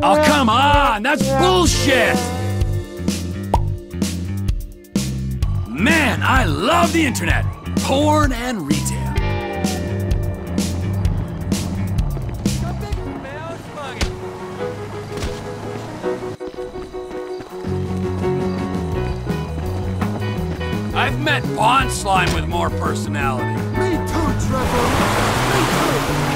Oh, come on! That's bullshit! Man, I love the internet! Porn and retail. I've met Pond Slime with more personality. Me too, Trevor. Me too.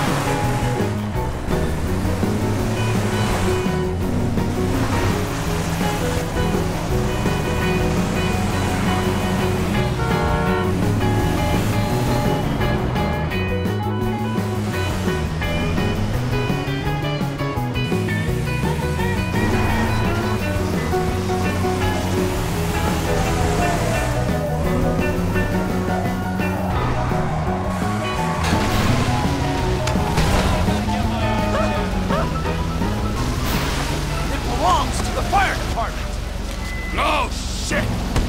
Fire Department! Oh, shit!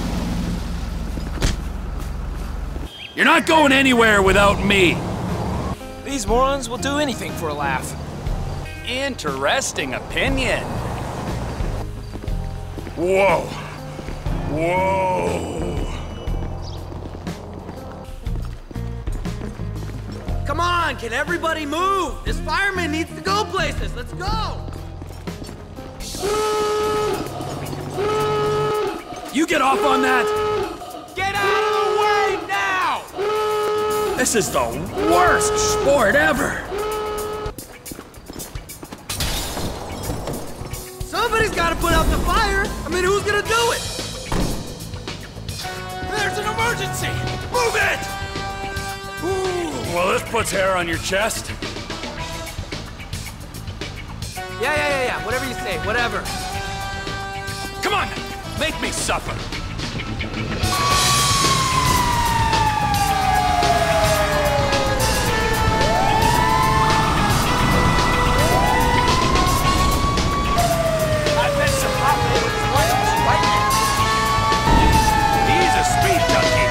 You're not going anywhere without me! These morons will do anything for a laugh. Interesting opinion. Whoa. Whoa. Come on, can everybody move? This fireman needs to go places. Let's go! You get off on that! Get out of the way now! This is the worst sport ever! Somebody's gotta put out the fire! I mean, who's gonna do it? There's an emergency! Move it! Ooh, well, this puts hair on your chest. Yeah, whatever you say, whatever. Come on, make me suffer. I bet some operators want us right now. He's a speed junkie.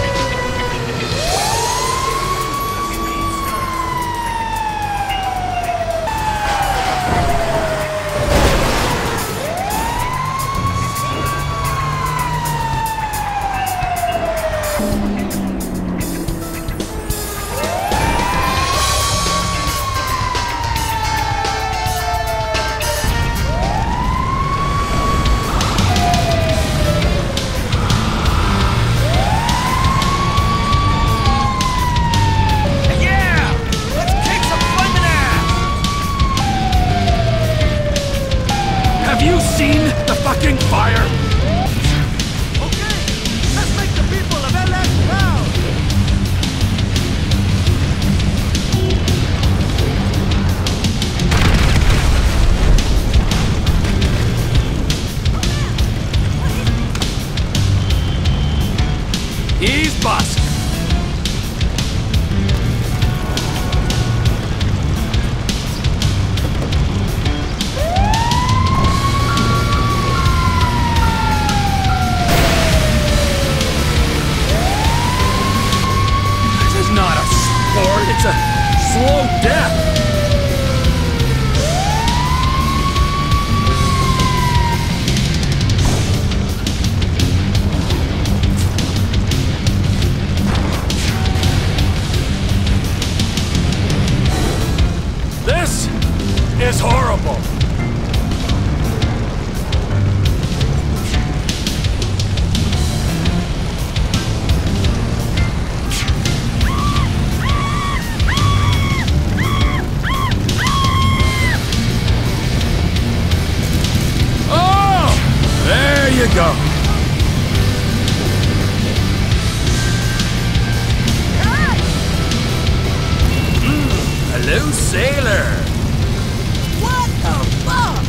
Have you seen the fucking fire? Okay, let's make the people of LA proud! He's bust. Not a sport, it's a slow death. This is horrible. There you go. Hello, sailor. What the fuck?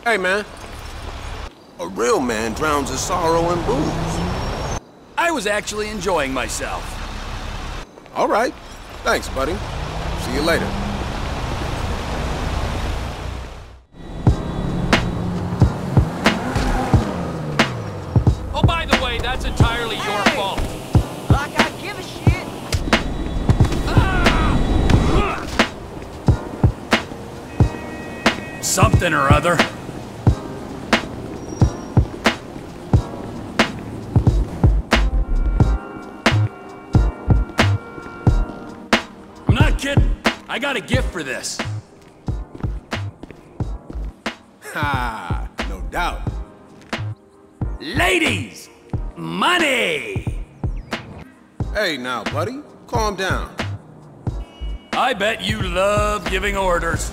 Hey, man. A real man drowns his sorrow in booze. I was actually enjoying myself. All right. Thanks, buddy. See you later. Oh, by the way, that's entirely your fault. Like I give a shit. Something or other. I'm not kidding. I got a gift for this. Ha! No doubt. Ladies! Money! Hey, now, buddy. Calm down. I bet you love giving orders.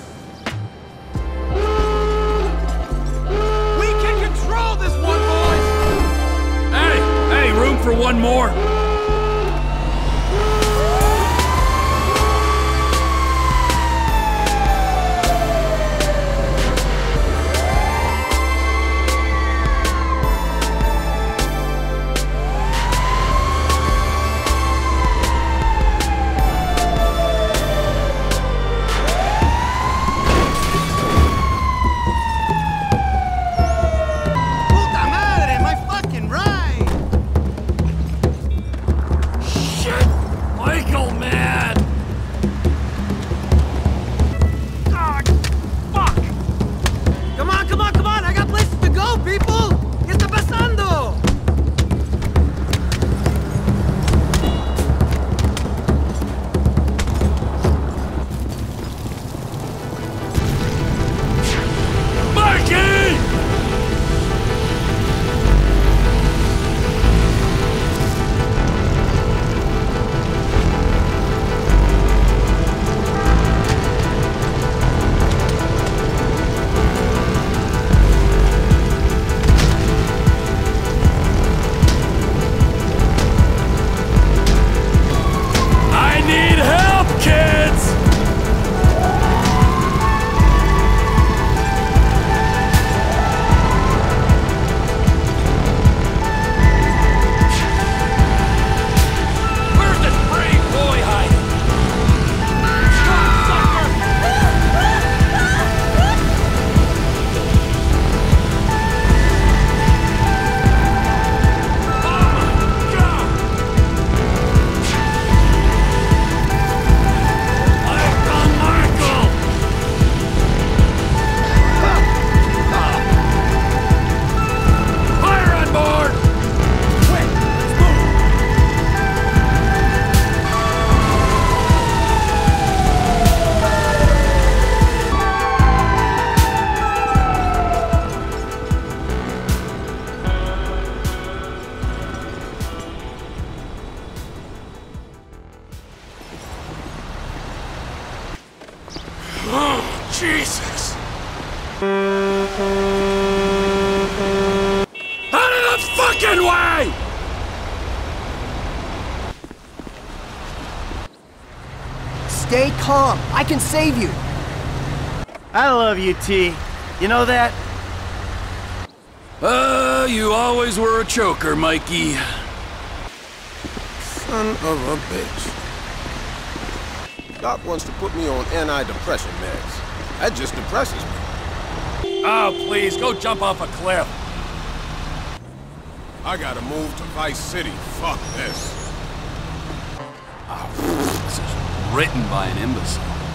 We can control this one, boys! Hey, room for one more. Puta madre, my fucking ride! Shit! Michael, man! God, fuck! Come on, come on, come on! I got places to go, people! ¿Qué está pasando? Mikey! I need help, kids! Where's this brave boy hiding? Fire on board! Quick, let's move! Oh, Jesus! Out of the fucking way! Stay calm. I can save you. I love you, T. You know that? You always were a choker, Mikey. Son of a bitch. Doc wants to put me on antidepressant meds. That just depresses me. Oh, please, go jump off a cliff. I gotta move to Vice City. Fuck this. This is written by an imbecile.